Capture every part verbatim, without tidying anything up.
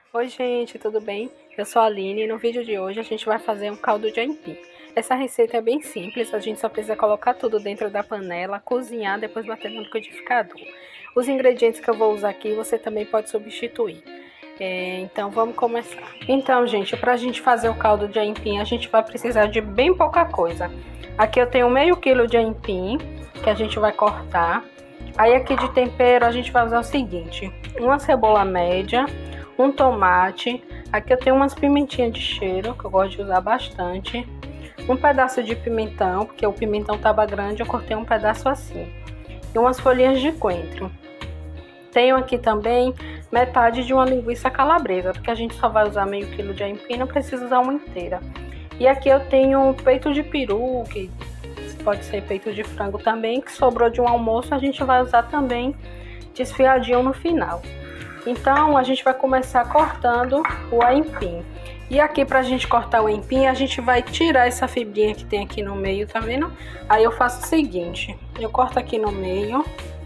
Oi gente, tudo bem? Eu sou a Aline e no vídeo de hoje a gente vai fazer um caldo de aipim. Essa receita é bem simples, a gente só precisa colocar tudo dentro da panela, cozinhar, depois bater no liquidificador. Os ingredientes que eu vou usar aqui você também pode substituir. É, então vamos começar. Então gente, para a gente fazer o caldo de aipim a gente vai precisar de bem pouca coisa. Aqui eu tenho meio quilo de aipim que a gente vai cortar. Aí aqui de tempero a gente vai usar o seguinte: uma cebola média, um tomate, aqui eu tenho umas pimentinhas de cheiro, que eu gosto de usar bastante, um pedaço de pimentão, porque o pimentão estava grande, eu cortei um pedaço assim, e umas folhinhas de coentro. Tenho aqui também metade de uma linguiça calabresa, porque a gente só vai usar meio quilo de aipim, não precisa usar uma inteira. E aqui eu tenho peito de peru, que pode ser peito de frango também, que sobrou de um almoço, a gente vai usar também desfiadinho no final. Então a gente vai começar cortando o aipim. E aqui pra gente cortar o aipim, a gente vai tirar essa fibrinha que tem aqui no meio, tá vendo? Aí eu faço o seguinte, eu corto aqui no meio.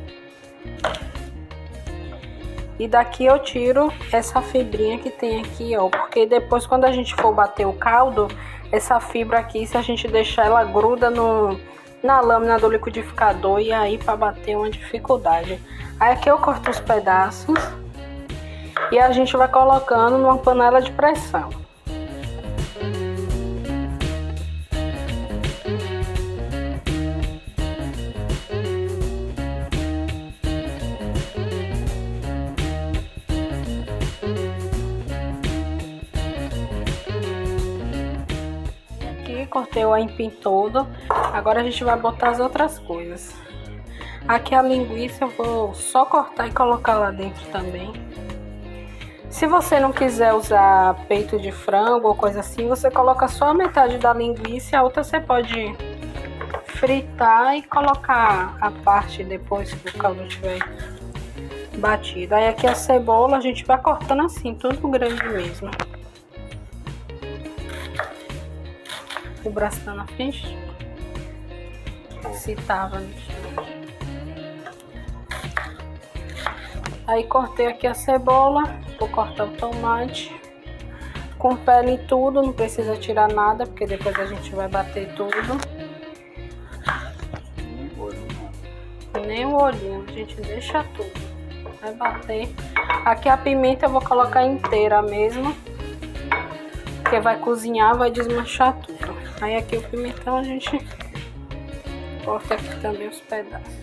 E daqui eu tiro essa fibrinha que tem aqui, ó. Porque depois quando a gente for bater o caldo, essa fibra aqui, se a gente deixar ela gruda no, na lâmina do liquidificador, e aí pra bater é uma dificuldade. Aí aqui eu corto os pedaços. E a gente vai colocando numa panela de pressão. Aqui cortei o aipim todo. Agora a gente vai botar as outras coisas. Aqui a linguiça eu vou só cortar e colocar lá dentro também. Se você não quiser usar peito de frango ou coisa assim, você coloca só a metade da linguiça e a outra você pode fritar e colocar a parte depois que o caldo estiver batido. Aí aqui a cebola a gente vai cortando assim, tudo grande mesmo. O braço tá na frente? Se tava no chão. Aí cortei aqui a cebola. Vou cortar o tomate com pele e tudo, não precisa tirar nada, porque depois a gente vai bater tudo. Nem o olhinho, a gente deixa tudo. Vai bater. Aqui a pimenta eu vou colocar inteira mesmo, porque vai cozinhar, vai desmanchar tudo. Aí aqui o pimentão a gente corta aqui também os pedaços.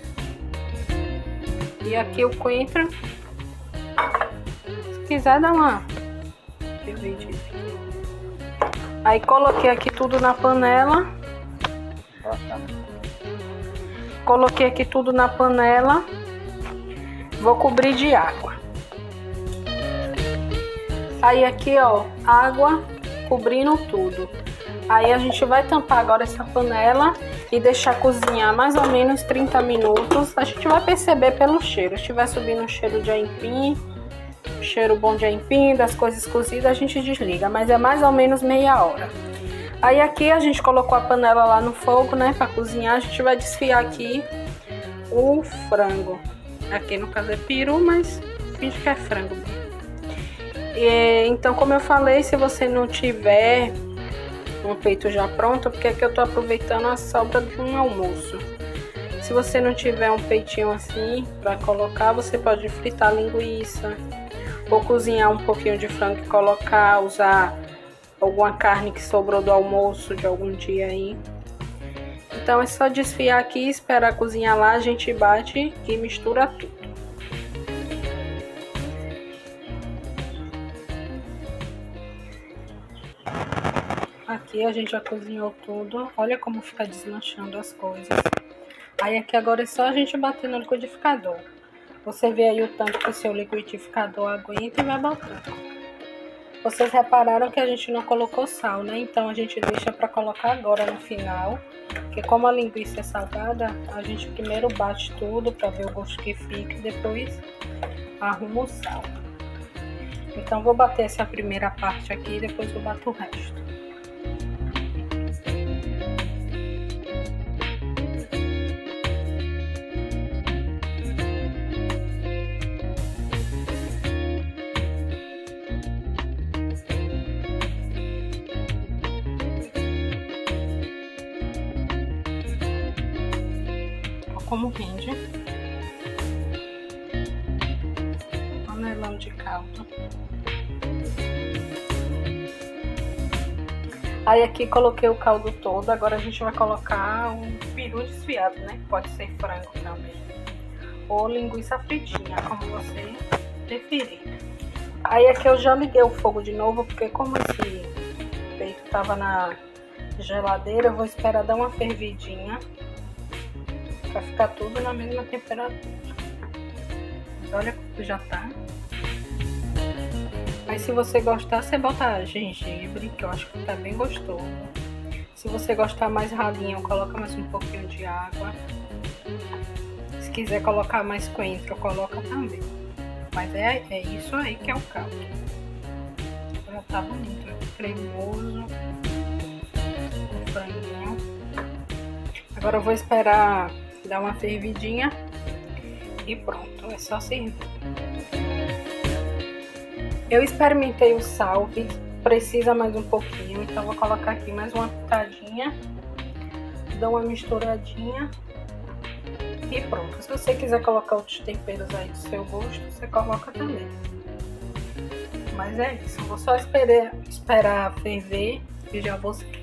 E aqui o coentro. Se quiser dar uma dividida. Aí coloquei aqui tudo na panela. Coloquei aqui tudo na panela. Vou cobrir de água. Aí aqui, ó, água cobrindo tudo. Aí a gente vai tampar agora essa panela e deixar cozinhar mais ou menos trinta minutos. A gente vai perceber pelo cheiro. Se estiver subindo o cheiro de aipim, cheiro bom de aipim, das coisas cozidas, a gente desliga, mas é mais ou menos meia hora. Aí aqui a gente colocou a panela lá no fogo, né, para cozinhar. A gente vai desfiar aqui o frango. Aqui no caso é peru, mas finge que é frango. E, então, como eu falei, se você não tiver um peito já pronto, porque aqui eu tô aproveitando a sobra de um almoço. Se você não tiver um peitinho assim para colocar, você pode fritar linguiça, ou cozinhar um pouquinho de frango e colocar, usar alguma carne que sobrou do almoço de algum dia aí. Então é só desfiar aqui, esperar cozinhar lá, a gente bate e mistura tudo. Aqui a gente já cozinhou tudo, olha como fica desmanchando as coisas. Aí aqui agora é só a gente bater no liquidificador. Você vê aí o tanto que o seu liquidificador aguenta e vai batendo. Vocês repararam que a gente não colocou sal, né? Então a gente deixa para colocar agora no final. Porque como a linguiça é salgada, a gente primeiro bate tudo para ver o gosto que fica e depois arruma o sal. Então vou bater essa primeira parte aqui e depois eu bato o resto. como rende. Panelão de caldo. Aí aqui coloquei o caldo todo, agora a gente vai colocar um peru desfiado, né? Pode ser frango também. Ou linguiça fritinha, como você preferir. Aí aqui eu já liguei o fogo de novo, porque como esse peito tava na geladeira, eu vou esperar dar uma fervidinha. Pra ficar tudo na mesma temperatura. Mas olha como já tá. Mas se você gostar, você bota gengibre, que eu acho que tá bem gostoso. Se você gostar mais ralinho, coloca mais um pouquinho de água. Se quiser colocar mais coentro, coloca também. Mas é, é isso aí que é o caldo. Já tá bonito, é cremoso. O franguinho. Agora eu vou esperar dar uma fervidinha. E pronto, é só servir. Eu experimentei o sal, vi que precisa mais um pouquinho, então vou colocar aqui mais uma pitadinha, dou uma misturadinha e pronto. Se você quiser colocar outros temperos aí do seu gosto, você coloca também. Mas é isso, vou só esperar, esperar ferver e já vou